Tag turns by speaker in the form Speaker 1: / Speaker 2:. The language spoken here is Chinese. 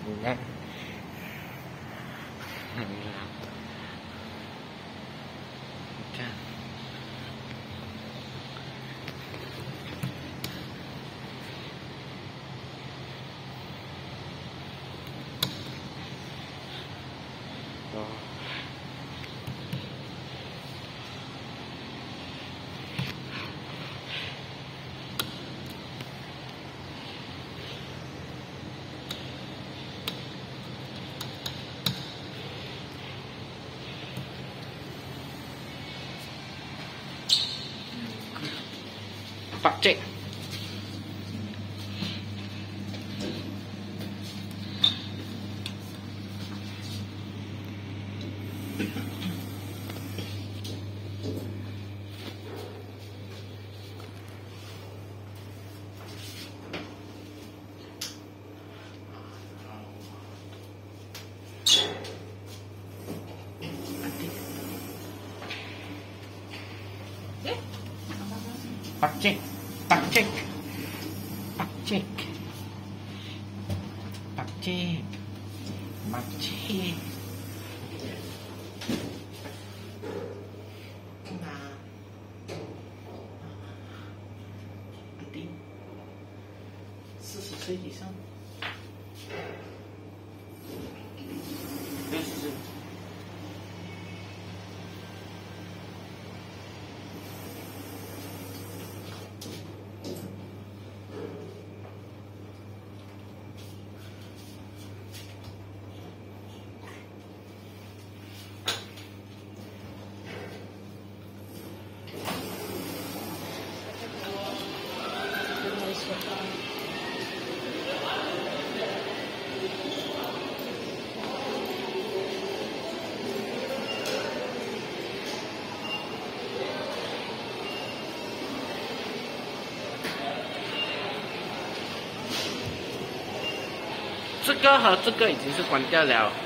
Speaker 1: 你看，你看。 哦，ปักเจ๊กปักเจ๊กปักเจ๊กปักเจ๊กปักเจ๊กปักเจ๊ก拿一定40岁以上60岁。 这个和这个已经是关掉了。